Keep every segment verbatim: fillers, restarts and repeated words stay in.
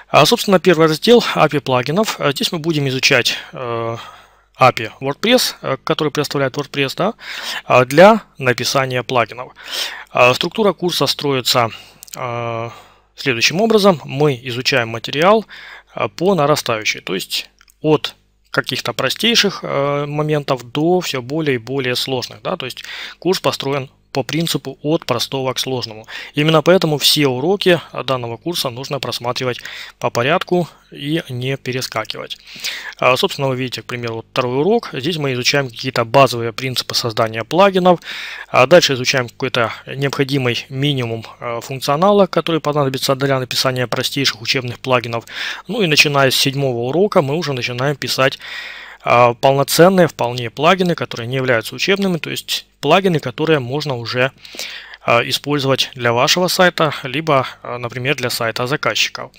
А, собственно, первый раздел эй пи ай плагинов. Здесь мы будем изучать э, эй пи ай WordPress, который представляет WordPress, да, для написания плагинов. Структура курса строится э, следующим образом. Мы изучаем материал по нарастающей, то есть от каких-то простейших э, моментов до все более и более сложных. Да? То есть курс построен по принципу от простого к сложному. Именно поэтому все уроки данного курса нужно просматривать по порядку и не перескакивать. А, собственно, вы видите, к примеру, вот второй урок. Здесь мы изучаем какие-то базовые принципы создания плагинов. А дальше изучаем какой-то необходимый минимум а, функционала, который понадобится для написания простейших учебных плагинов. Ну и начиная с седьмого урока мы уже начинаем писать полноценные вполне плагины, которые не являются учебными, то есть плагины, которые можно уже использовать для вашего сайта, либо, например, для сайта заказчиков.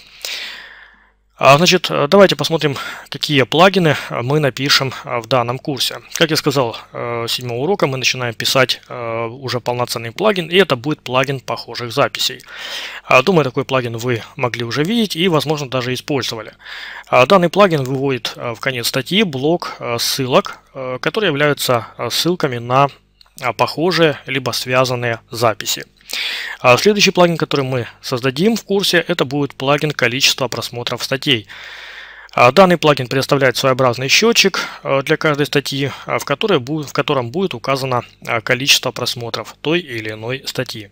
Значит, давайте посмотрим, какие плагины мы напишем в данном курсе. Как я сказал, с седьмого урока мы начинаем писать уже полноценный плагин, и это будет плагин похожих записей. Думаю, такой плагин вы могли уже видеть и, возможно, даже использовали. Данный плагин выводит в конец статьи блок ссылок, которые являются ссылками на похожие либо связанные записи. А следующий плагин, который мы создадим в курсе, это будет плагин количества просмотров статей. Данный плагин предоставляет своеобразный счетчик для каждой статьи, в, которой будет, в котором будет указано количество просмотров той или иной статьи.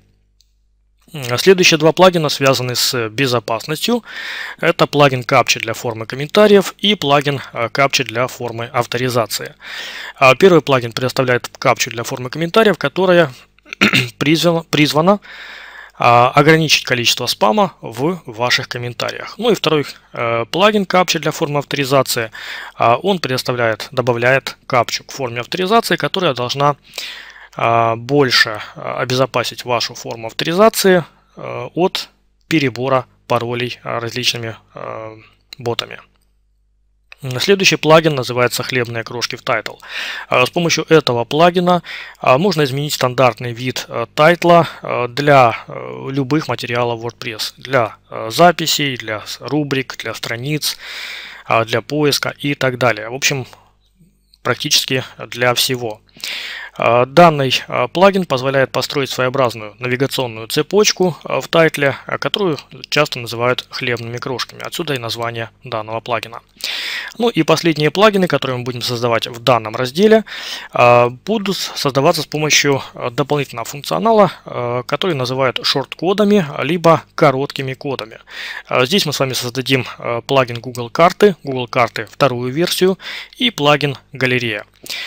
Следующие два плагина связаны с безопасностью. Это плагин Captcha для формы комментариев и плагин Captcha для формы авторизации. Первый плагин предоставляет Captcha для формы комментариев, которая призвана, призвана а, ограничить количество спама в ваших комментариях. Ну и второй э, плагин Captcha для формы авторизации, а, он предоставляет, добавляет Captcha к форме авторизации, которая должна а, больше обезопасить вашу форму авторизации а, от перебора паролей а, различными а, ботами. Следующий плагин называется «Хлебные крошки в тайтл». С помощью этого плагина можно изменить стандартный вид тайтла для любых материалов WordPress. Для записей, для рубрик, для страниц, для поиска и так далее. В общем, практически для всего. Данный плагин позволяет построить своеобразную навигационную цепочку в тайтле, которую часто называют хлебными крошками. Отсюда и название данного плагина. Ну и последние плагины, которые мы будем создавать в данном разделе, будут создаваться с помощью дополнительного функционала, который называют шорт-кодами, либо короткими кодами. Здесь мы с вами создадим плагин Google карты, Google карты вторую версию и плагин Галерея.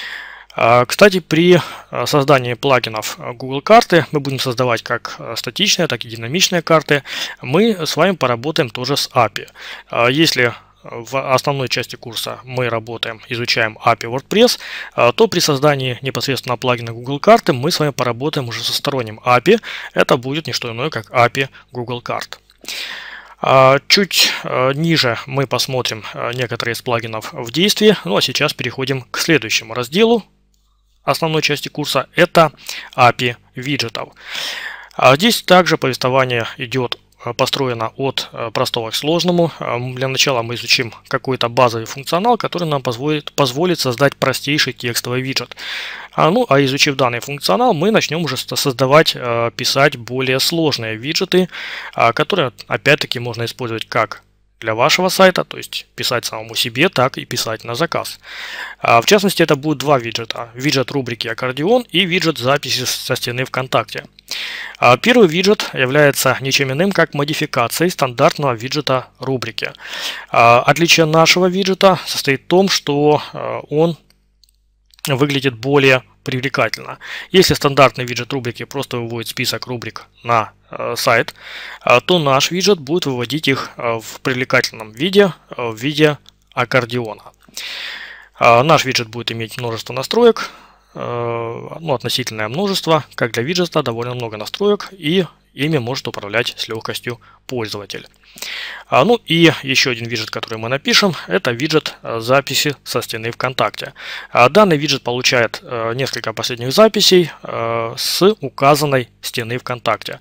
Кстати, при создании плагинов Google карты мы будем создавать как статичные, так и динамичные карты. Мы с вами поработаем тоже с эй пи ай. Если в основной части курса мы работаем, изучаем эй пи ай WordPress, то при создании непосредственно плагина Google карты мы с вами поработаем уже со сторонним эй пи ай. Это будет не что иное, как эй пи ай Google карт. Чуть ниже мы посмотрим некоторые из плагинов в действии. Ну а сейчас переходим к следующему разделу основной части курса. Это эй пи ай виджетов. Здесь также повествование идет построено от простого к сложному. Для начала мы изучим какой-то базовый функционал, который нам позволит, позволит создать простейший текстовый виджет. Ну а изучив данный функционал, мы начнем уже создавать, писать более сложные виджеты, которые опять-таки можно использовать как для вашего сайта, то есть писать самому себе, так и писать на заказ. В частности, это будут два виджета. Виджет рубрики «Аккордеон» и виджет записи со стены ВКонтакте. Первый виджет является ничем иным, как модификацией стандартного виджета рубрики. Отличие нашего виджета состоит в том, что он выглядит более привлекательно. Если стандартный виджет рубрики просто выводит список рубрик на э, сайт, э, то наш виджет будет выводить их э, в привлекательном виде, э, в виде аккордеона. Э, наш виджет будет иметь множество настроек, э, ну, относительное множество. Как для виджета довольно много настроек, и ими может управлять с легкостью пользователь. А, ну и еще один виджет, который мы напишем, это виджет записи со стены ВКонтакте. А, данный виджет получает а, несколько последних записей а, с указанной стены ВКонтакте.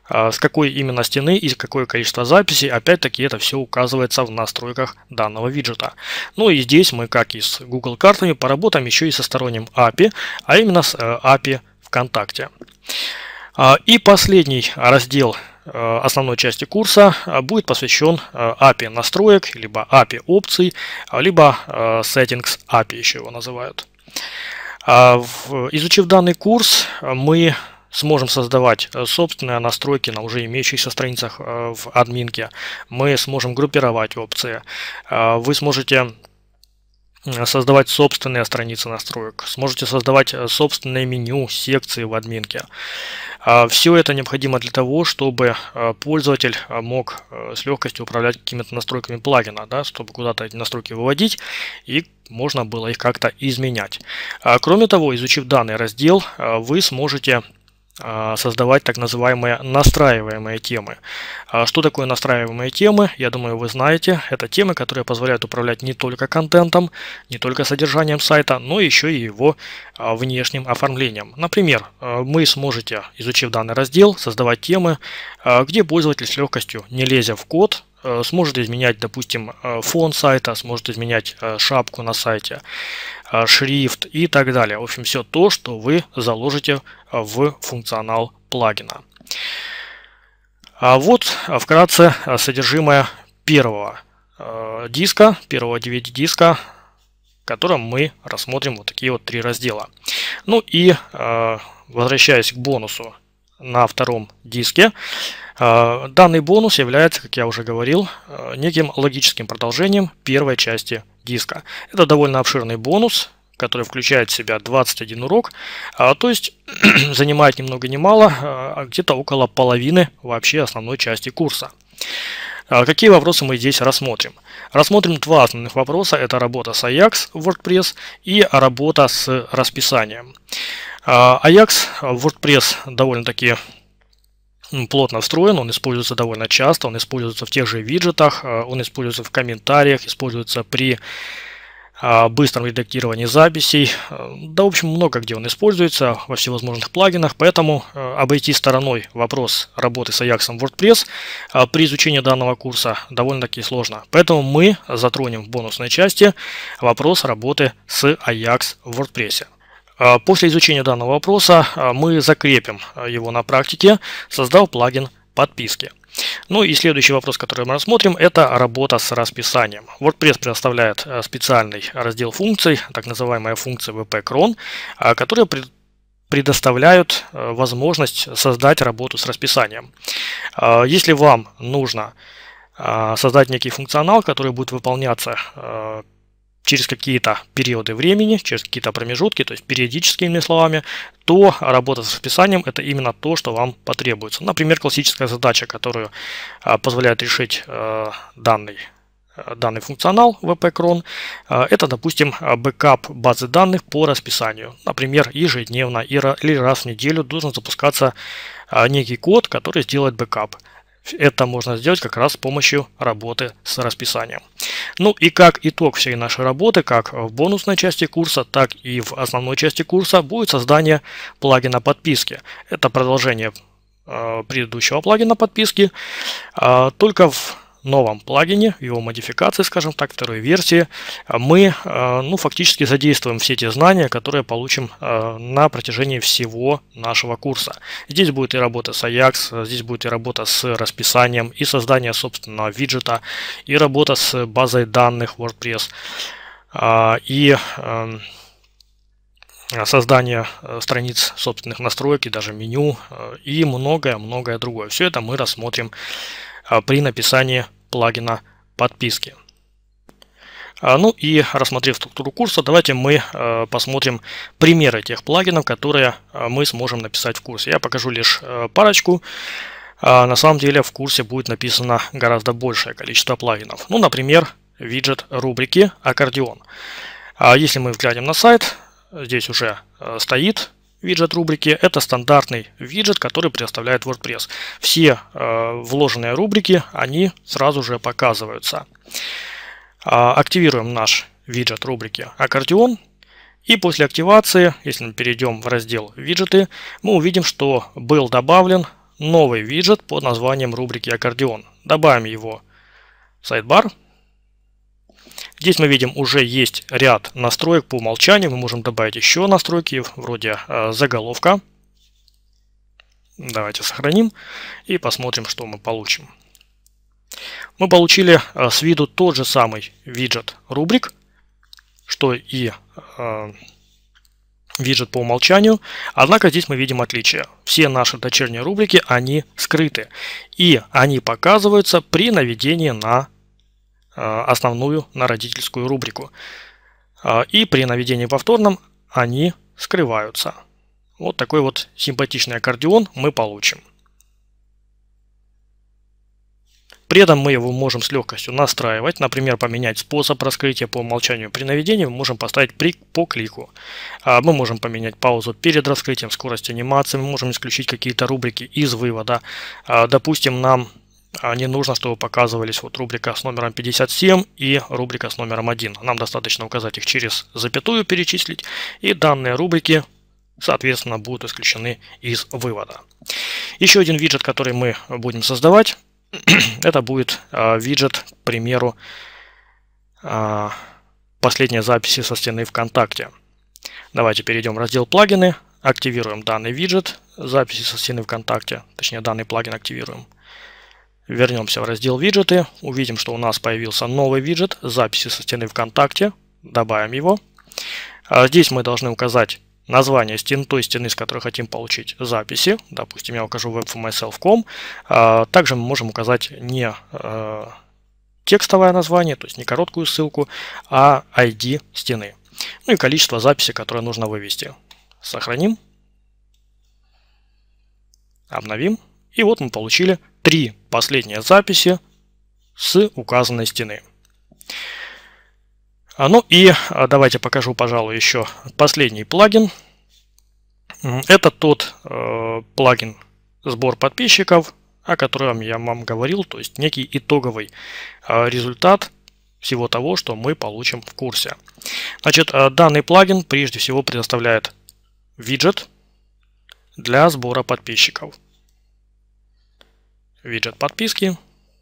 С какой именно стены и какое количество записей, опять-таки это все указывается в настройках данного виджета. Ну и здесь мы, как и с Google картами, поработаем еще и со сторонним эй пи ай, а именно с эй пи ай ВКонтакте. И последний раздел основной части курса будет посвящен эй пи ай настроек, либо эй пи ай опций, либо Settings эй пи ай еще его называют. Изучив данный курс, мы сможем создавать собственные настройки на уже имеющихся страницах в админке. Мы сможем группировать опции. Вы сможете создавать собственные страницы настроек, сможете создавать собственное меню, секции в админке. Все это необходимо для того, чтобы пользователь мог с легкостью управлять какими-то настройками плагина, да, чтобы куда-то эти настройки выводить и можно было их как-то изменять. Кроме того, изучив данный раздел, вы сможете создавать так называемые настраиваемые темы. Что такое настраиваемые темы? Я думаю, вы знаете. Это темы, которые позволяют управлять не только контентом, не только содержанием сайта, но еще и его внешним оформлением. Например, вы сможете, изучив данный раздел, создавать темы, где пользователь с легкостью, не лезя в код, сможет изменять, допустим, фон сайта, сможет изменять шапку на сайте, шрифт и так далее. В общем, все то, что вы заложите в функционал плагина. А вот вкратце содержимое первого диска, первого ди ви ди-диска, в котором мы рассмотрим вот такие вот три раздела. Ну и возвращаясь к бонусу на втором диске, данный бонус является, как я уже говорил, неким логическим продолжением первой части диска. Это довольно обширный бонус, который включает в себя двадцать один урок, то есть занимает ни много ни мало, где-то около половины вообще основной части курса. Какие вопросы мы здесь рассмотрим? Рассмотрим два основных вопроса. Это работа с Ajax в WordPress и работа с расписанием. Ajax в WordPress довольно-таки плотно встроен, он используется довольно часто, он используется в тех же виджетах, он используется в комментариях, используется при быстром редактировании записей. Да, в общем, много где он используется во всевозможных плагинах, поэтому обойти стороной вопрос работы с Ajax в WordPress при изучении данного курса довольно-таки сложно. Поэтому мы затронем в бонусной части вопрос работы с Ajax в WordPress. После изучения данного вопроса мы закрепим его на практике, создав плагин подписки. Ну и следующий вопрос, который мы рассмотрим, это работа с расписанием. WordPress предоставляет специальный раздел функций, так называемая функция ви пи крон, которые предоставляют возможность создать работу с расписанием. Если вам нужно создать некий функционал, который будет выполняться через какие-то периоды времени, через какие-то промежутки, то есть периодическими словами, то работа с расписанием – это именно то, что вам потребуется. Например, классическая задача, которую а, позволяет решить а, данный, а, данный функционал ви пи крон, а, это, допустим, бэкап базы данных по расписанию. Например, ежедневно или раз в неделю должен запускаться а, некий код, который сделает бэкап. Это можно сделать как раз с помощью работы с расписанием. Ну и как итог всей нашей работы, как в бонусной части курса, так и в основной части курса, будет создание плагина подписки. Это продолжение э, предыдущего плагина подписки, э, только в новом плагине, его модификации, скажем так, второй версии, мы ну, фактически задействуем все те знания, которые получим на протяжении всего нашего курса. Здесь будет и работа с Ajax, здесь будет и работа с расписанием, и создание собственного виджета, и работа с базой данных WordPress, и создание страниц собственных настроек, и даже меню, и многое-многое другое. Все это мы рассмотрим при написании плагина подписки. Ну и рассмотрев структуру курса, давайте мы посмотрим примеры тех плагинов, которые мы сможем написать в курсе. Я покажу лишь парочку. На самом деле в курсе будет написано гораздо большее количество плагинов. Ну, например, виджет рубрики «Аккордеон». Если мы взглянем на сайт, здесь уже стоит виджет рубрики. Это стандартный виджет, который предоставляет WordPress. Все э, вложенные рубрики, они сразу же показываются. Э, активируем наш виджет рубрики «Аккордеон». И после активации, если мы перейдем в раздел «Виджеты», мы увидим, что был добавлен новый виджет под названием рубрики аккордеон. Добавим его в сайдбар. Здесь мы видим, уже есть ряд настроек по умолчанию. Мы можем добавить еще настройки, вроде э, заголовка. Давайте сохраним и посмотрим, что мы получим. Мы получили э, с виду тот же самый виджет рубрик, что и э, виджет по умолчанию. Однако здесь мы видим отличие. Все наши дочерние рубрики, они скрыты. И они показываются при наведении на основную, на родительскую рубрику. И при наведении повторном они скрываются. Вот такой вот симпатичный аккордеон мы получим. При этом мы его можем с легкостью настраивать. Например, поменять способ раскрытия по умолчанию. При наведении мы можем поставить при, по клику. Мы можем поменять паузу перед раскрытием, скорость анимации. Мы можем исключить какие-то рубрики из вывода. Допустим, нам не нужно, чтобы показывались вот рубрика с номером пятьдесят семь и рубрика с номером один. Нам достаточно указать их через запятую, перечислить, и данные рубрики, соответственно, будут исключены из вывода. Еще один виджет, который мы будем создавать, это будет э, виджет, к примеру, э, последние записи со стены ВКонтакте. Давайте перейдем в раздел плагины, активируем данный виджет, записи со стены ВКонтакте, точнее данный плагин активируем. Вернемся в раздел виджеты, увидим, что у нас появился новый виджет записи со стены ВКонтакте, добавим его. Здесь мы должны указать название стены, той стены, с которой хотим получить записи. Допустим, я укажу web for myself точка com. Также мы можем указать не текстовое название, то есть не короткую ссылку, а ай ди стены. Ну и количество записей, которое нужно вывести. Сохраним. Обновим. И вот мы получили три последние записи с указанной стены. Ну и давайте покажу, пожалуй, еще последний плагин. Это тот э, плагин сбор подписчиков, о котором я вам говорил, то есть некий итоговый э, результат всего того, что мы получим в курсе. Значит, э, данный плагин прежде всего предоставляет виджет для сбора подписчиков. Виджет подписки.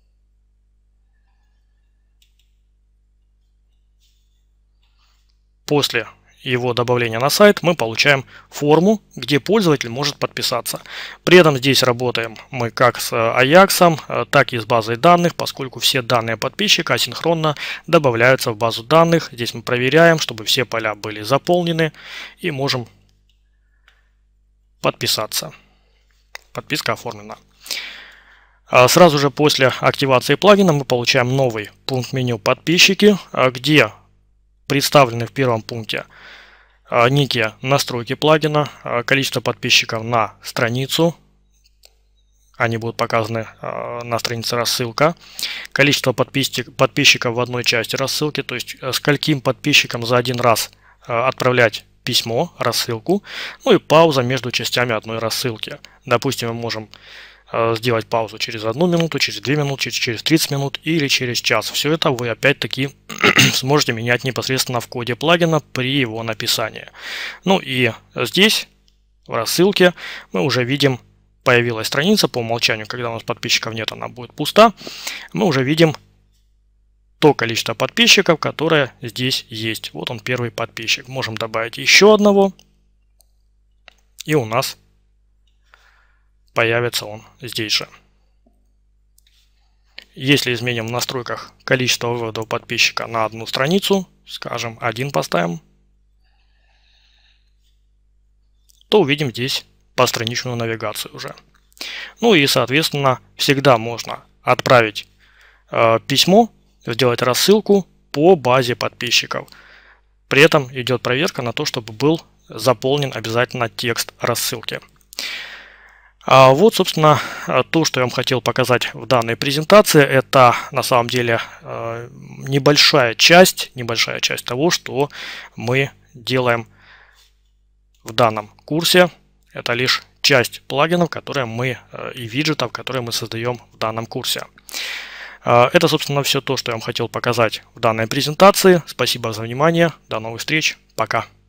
После его добавления на сайт мы получаем форму, где пользователь может подписаться. При этом здесь работаем мы как с Аяксом, так и с базой данных, поскольку все данные подписчика асинхронно добавляются в базу данных. Здесь мы проверяем, чтобы все поля были заполнены, и можем подписаться. Подписка оформлена. Сразу же после активации плагина мы получаем новый пункт меню «Подписчики», где представлены в первом пункте некие настройки плагина, количество подписчиков на страницу, они будут показаны на странице рассылка, количество подписчиков в одной части рассылки, то есть скольким подписчикам за один раз отправлять письмо, рассылку, ну и пауза между частями одной рассылки. Допустим, мы можем сделать паузу через одну минуту, через две минуты, через тридцать минут или через час. Все это вы опять-таки сможете менять непосредственно в коде плагина при его написании. Ну и здесь, в рассылке, мы уже видим, появилась страница по умолчанию, когда у нас подписчиков нет, она будет пуста. Мы уже видим то количество подписчиков, которое здесь есть. Вот он, первый подписчик. Можем добавить еще одного, и у нас появится он здесь же. Если изменим в настройках количество выводов подписчика на одну страницу, скажем, один поставим, то увидим здесь постраничную навигацию уже. Ну и, соответственно, всегда можно отправить э, письмо, сделать рассылку по базе подписчиков. При этом идет проверка на то, чтобы был заполнен обязательно текст рассылки. А вот, собственно, то, что я вам хотел показать в данной презентации, это на самом деле небольшая часть, небольшая часть того, что мы делаем в данном курсе. Это лишь часть плагинов, которые мы и виджетов, которые мы создаем в данном курсе. Это, собственно, все то, что я вам хотел показать в данной презентации. Спасибо за внимание. До новых встреч. Пока.